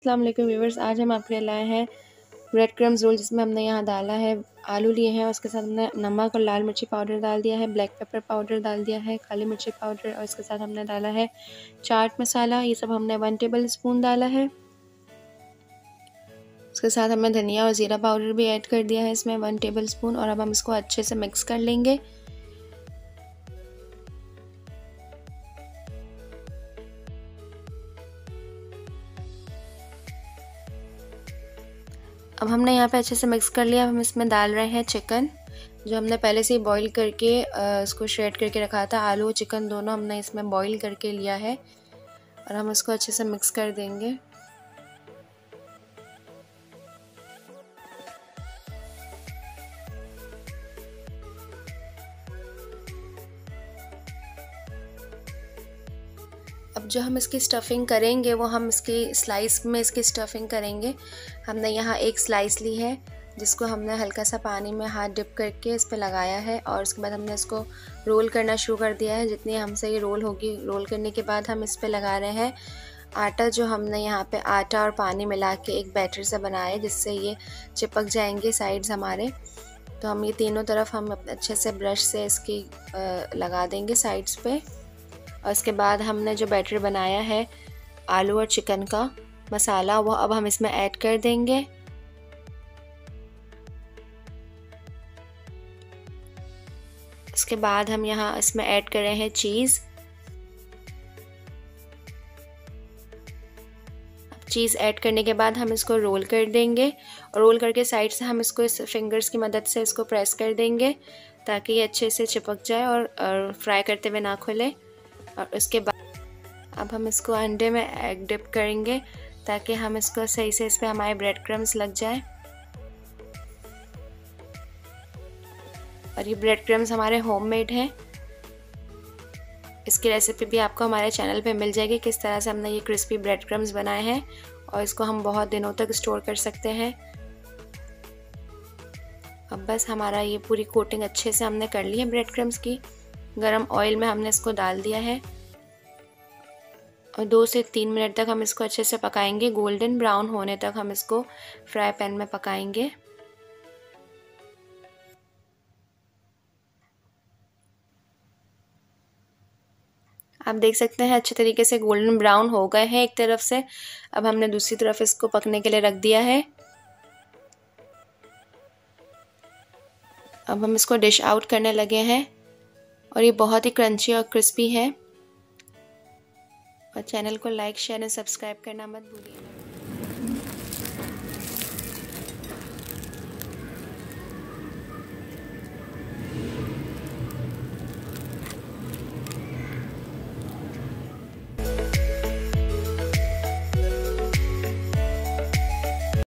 अस्सलाम वालेकुम व्यूअर्स, आज हम आपके लिए लाए हैं ब्रेड क्रम्स रोल, जिसमें हमने यहाँ डाला है आलू लिए हैं, उसके साथ हमने नमक और लाल मिर्ची पाउडर डाल दिया है, ब्लैक पेपर पाउडर डाल दिया है, काली मिर्ची पाउडर, और इसके साथ हमने डाला है चाट मसाला। ये सब हमने 1 टेबल स्पून डाला है। उसके साथ हमने धनिया और ज़ीरा पाउडर भी ऐड कर दिया है इसमें 1 टेबल स्पून, और अब हम इसको अच्छे से मिक्स कर लेंगे। अब हमने यहाँ पे अच्छे से मिक्स कर लिया। अब हम इसमें डाल रहे हैं चिकन, जो हमने पहले से ही बॉईल करके इसको श्रेड करके रखा था। आलू और चिकन दोनों हमने इसमें बॉईल करके लिया है, और हम इसको अच्छे से मिक्स कर देंगे। अब जो हम इसकी स्टफ़िंग करेंगे वो हम इसकी स्लाइस में इसकी स्टफ़िंग करेंगे। हमने यहाँ एक स्लाइस ली है, जिसको हमने हल्का सा पानी में हाथ डिप करके इस पे लगाया है, और उसके बाद हमने इसको रोल करना शुरू कर दिया है। जितनी हमसे ये रोल होगी, रोल करने के बाद हम इस पे लगा रहे हैं आटा, जो हमने यहाँ पे आटा और पानी मिला के एक बैटर से बनाया है, जिससे ये चिपक जाएंगे साइड्स हमारे। तो हम ये तीनों तरफ हम अच्छे से ब्रश से इसकी लगा देंगे साइड्स पे। और इसके बाद हमने जो बैटर बनाया है आलू और चिकन का मसाला, वो अब हम इसमें ऐड कर देंगे। इसके बाद हम यहाँ इसमें ऐड कर रहे हैं चीज़। चीज़ ऐड करने के बाद हम इसको रोल कर देंगे, और रोल करके साइड से हम इसको इस फिंगर्स की मदद से इसको प्रेस कर देंगे, ताकि ये अच्छे से चिपक जाए और फ्राई करते हुए ना खुले। और उसके बाद अब हम इसको अंडे में एग डिप करेंगे, ताकि हम इसको सही से इस पर हमारे ब्रेड क्रम्स लग जाए। और ये ब्रेड क्रम्स हमारे होममेड हैं। इसकी रेसिपी भी आपको हमारे चैनल पे मिल जाएगी, किस तरह से हमने ये क्रिस्पी ब्रेड क्रम्स बनाए हैं, और इसको हम बहुत दिनों तक स्टोर कर सकते हैं। अब बस हमारा ये पूरी कोटिंग अच्छे से हमने कर ली है ब्रेड क्रम्स की। गरम ऑयल में हमने इसको डाल दिया है, और 2 से 3 मिनट तक हम इसको अच्छे से पकाएंगे। गोल्डन ब्राउन होने तक हम इसको फ्राई पैन में पकाएंगे। आप देख सकते हैं अच्छे तरीके से गोल्डन ब्राउन हो गए हैं एक तरफ से। अब हमने दूसरी तरफ इसको पकने के लिए रख दिया है। अब हम इसको डिश आउट करने लगे हैं, और ये बहुत ही क्रंची और क्रिस्पी है। और चैनल को लाइक, शेयर और सब्सक्राइब करना मत भूलिएगा।